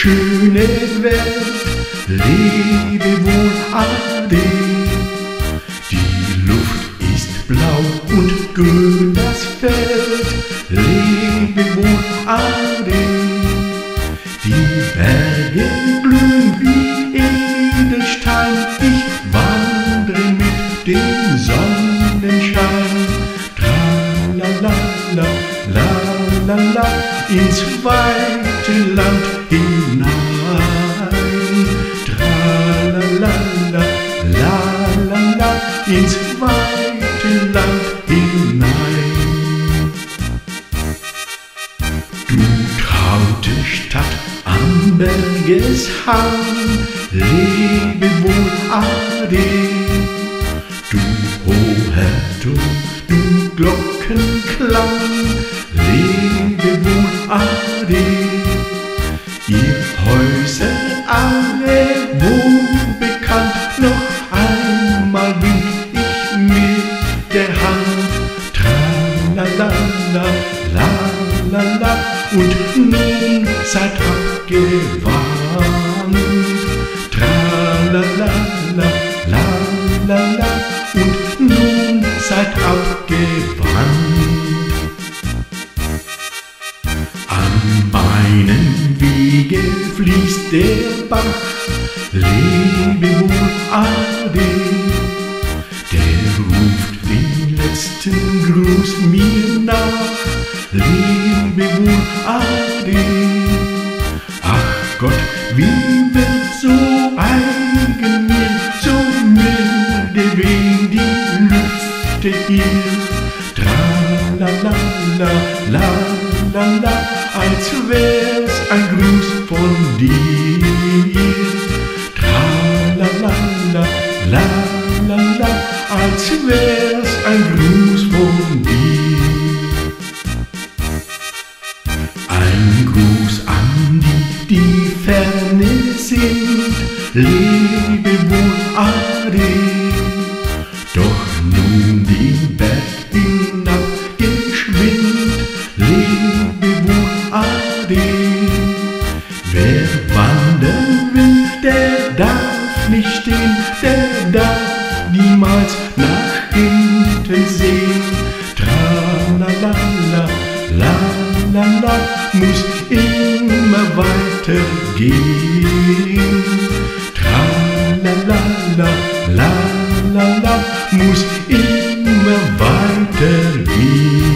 schöne Welt, lebe wohl, Ade. Die Luft ist blau und grün das Feld, lebe wohl, Ade. Die Berge glühen wie Edelstein, ich wandre mit dem Sonnenschein. Tralalala, lalala, ins weite Land hinein. Tralalala, lalala, ins weite Land hinein. Du traute Stadt am Bergeshang, lebe wohl, Ade. Du hoher Turm, du Glockenklang, lebe wohl, Ade. Ihr Häuser alle wohlbekannt, noch einmal wink ich mit der Hand. Tralalala, lalala, und nun seid abgewandt. Tralalala, lalala, und nun seid abgewandt. An meinem Wege fließt der Bach, lebe wohl, Ade. Der ruft den letzten Gruß mir nach, lebe wohl, Ade. Ach Gott, wie wird so eigenmild, so milde wehen die Lüfte hier. Tralalala, lalala, als wär's ein Gruß von dir. Tralalala, lalala, als wär's ein Gruß von dir. Ein Gruß an die ferne sind, lebe wohl, Ade. Doch nun den Berg hinab geschwind, lebe wohl, Ade. Wer wandern will, der darf nicht stehen, der darf niemals nach hinten sehen. Tralalala, lalala, muss immer weiter gehen. Tralalala, lalala, muss immer weiter gehen.